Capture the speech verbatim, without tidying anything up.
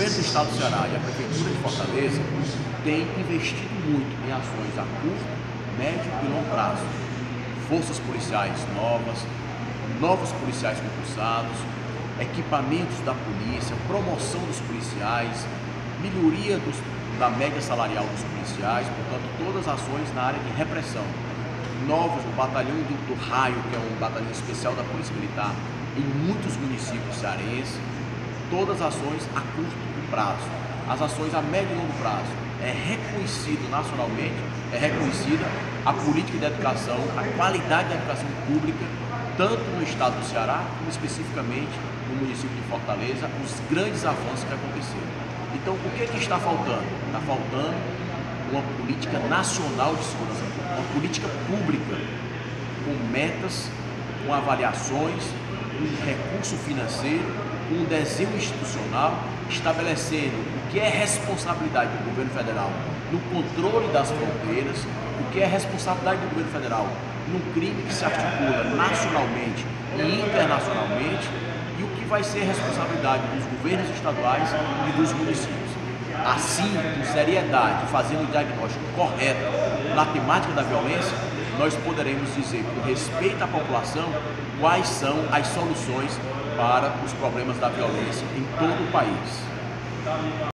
governo do Estado do Ceará e a Prefeitura de Fortaleza têm investido muito em ações a curto, médio e longo prazo. Forças policiais novas, novos policiais concursados, equipamentos da polícia, promoção dos policiais, melhoria dos, da média salarial dos policiais, portanto, todas as ações na área de repressão. Novos, o batalhão do, do Raio, que é um batalhão especial da Polícia Militar, em muitos municípios cearenses, todas as ações a curto prazo. As ações a médio e longo prazo. É reconhecido nacionalmente, é reconhecida a política de educação, a qualidade da educação pública, tanto no estado do Ceará, como especificamente no município de Fortaleza, os grandes avanços que aconteceram. Então, o que é que está faltando? Está faltando uma política nacional de segurança pública, uma política pública com metas, com avaliações, com recurso financeiro, com um desenho institucional, estabelecendo o que é responsabilidade do governo federal no controle das fronteiras, o que é responsabilidade do governo federal no crime que se articula nacionalmente e internacionalmente, e o que vai ser responsabilidade dos governos estaduais e dos municípios. Assim, com seriedade, fazendo o diagnóstico correto na temática da violência, nós poderemos dizer, com respeito à população, quais são as soluções para os problemas da violência em todo o país.